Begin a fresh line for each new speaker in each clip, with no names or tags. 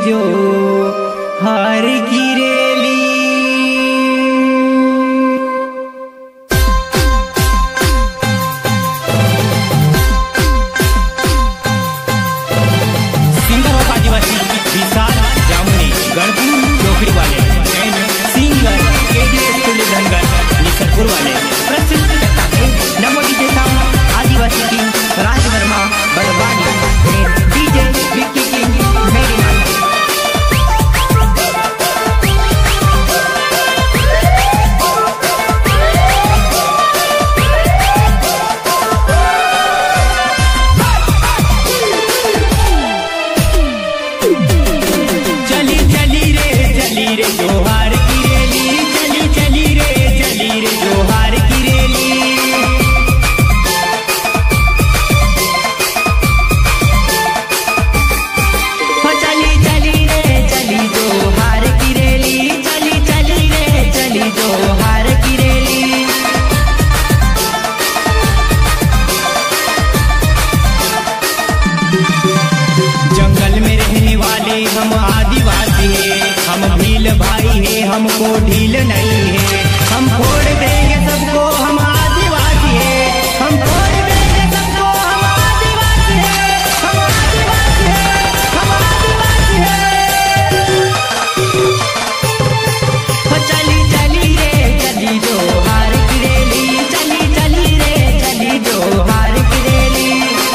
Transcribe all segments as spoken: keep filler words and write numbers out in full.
जो हार की रेली। सिंगर आदिवासी विशाल जामुनी गणपुर चौकड़ी वाले एंड सिंगर निसरपुर वाले प्रसिद्ध Namo DJ sound Adivasi king Raj Verma Barwani DJ Vicky king मेरी माता। चली चली रे चली रे जोहार की रेली, चली चली रे चली रे जोहार की रेली। हो चली चली रे चली जोहार की रेली, चली चली रे चली जोहार की रेली। जंगल में रहने वाले हम आदिवासी हैं, हम भील भाई हैं, हमको ढील नहीं है। हम फोड़ देंगे सबको, हम आदिवासी हैं, हम फोड़ देंगे सबको, हम आदिवासी हैं, हम आदिवासी हैं, हम आदिवासी हैं। हो चली चली रे चली जोहार की रेली, चली चली रे चली जोहार की रेली।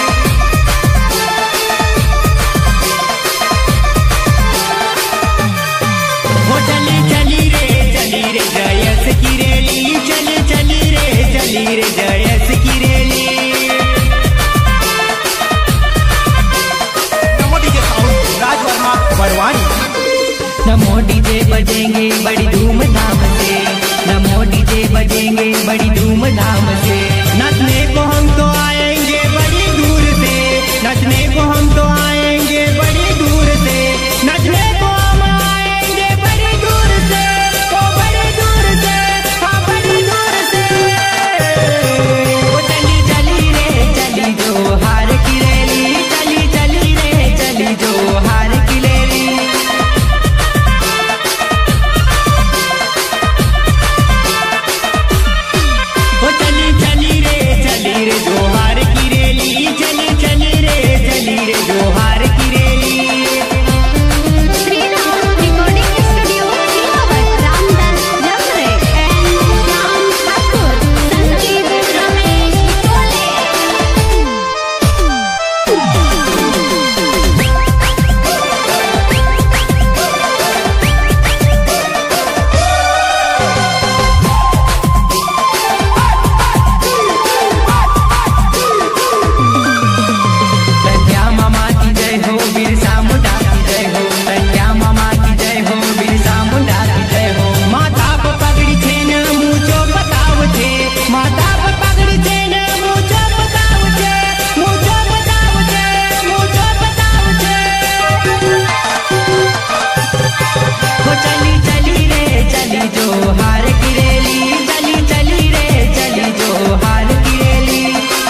हो चली चली रे चली रे जयस की रेली, चली चली रे चली रे जयस की rally. Namo DJ sound Raj Verma Barwani. Namo DJ बजेंगे बड़ी धूमधाम से, नमो डीजे बजेंगे बड़ी धूमधाम से। नचने को हम तो आएंगे बड़ी दूर से, नचने को हम तो आएंगे बड़ी दूर से, नचने को हम आएंगे बड़ी दूर से, ओ बड़ी दूर से, हाँ बड़ी दूर से। वो चली चली रे चली जोहार की रेली, चली चली रे चली जोहार की रेली। वो चली चली रे चली रे जोहार की रेली, चली चली रे चली रे जोहार की rally.
Shriram recording studio Simawat Ramdas Jamre and Ram Thakur संगीत रमेश टोले। संध्या मामा की जय हो, बिरसा मुंडा की जय हो, संध्या मामा की जय हो, बिरसा मुंडा की जय हो। माता पर पगड़ी छे न मुझो बताव छे, माता पर पगड़ी छे न मुझो बताव छे, मुझो बताव छे, मुझो बताव छे। हो चली चली रे चली जोहार की रेली, चली चली रे चली जोहार की रेली।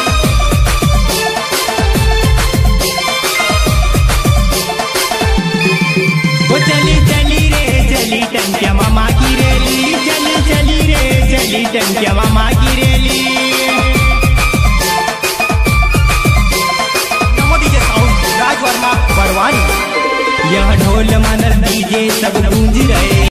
वो चली चली रे चली टंकिया मामा की रेली, चली चली रे चली टंकिया मामा की rally. Namo DJ sound Raj Verma Barwani. यह ढोल मनर डीजे सब गूंज रहे।